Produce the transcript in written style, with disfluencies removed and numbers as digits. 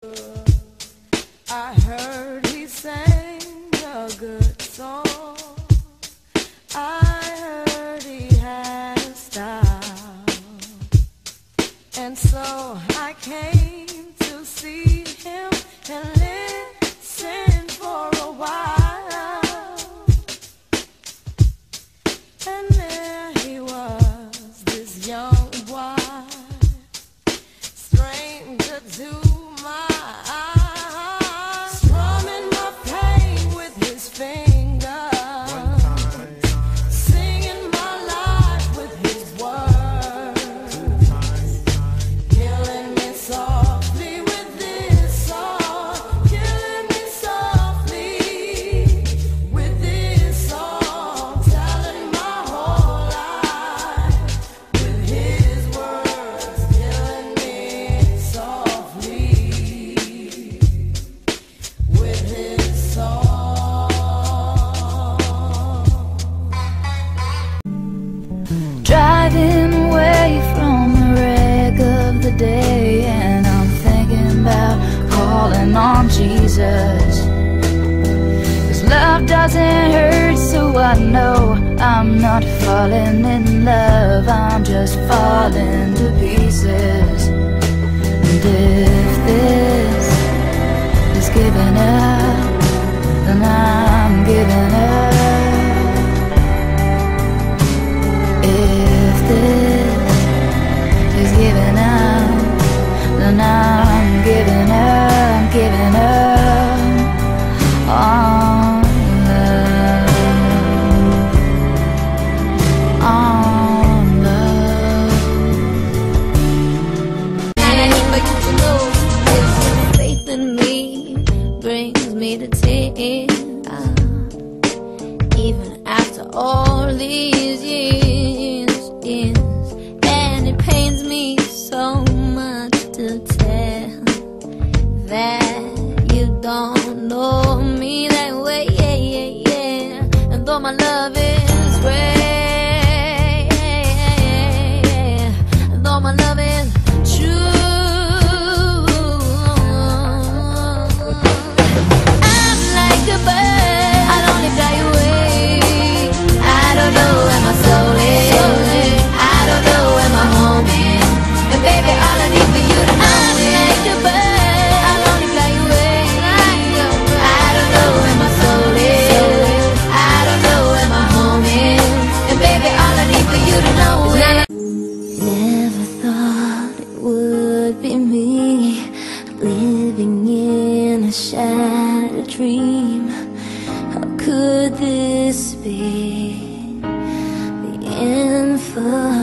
I heard he sang a good song. I heard he had a style, and so I came to see him and listen for a while. And there he was, this young boy, stranger to my eyes, strumming my pain with his fingers, singing my life with his words, killing me softly with this song, killing me softly with this song, telling my whole life with his words, killing me softly with his song. Driving away from the wreck of the day, and I'm thinking about calling on Jesus. 'Cause love doesn't hurt, so I know I'm not falling in love, I'm just falling to pieces. And if this is giving up, then I'm giving up. If this is giving up, then I'm giving up, giving up on love, on love. And I need for you to know this faith in me brings me to tears, even after all these years, and it pains me so much to tell that you don't know me that way, and though my love is rare, and though my love is true, I'm like a bird, I'd only fly away. I don't know where my soul is, I don't know where my home is, and baby, all I need for you to know is I'm like a bird, I'll only fly away. I don't know where my soul is, I don't know where my home is, and baby, all I need for you to know is never thought it would be me, living in a shattered dream. How could this be the end for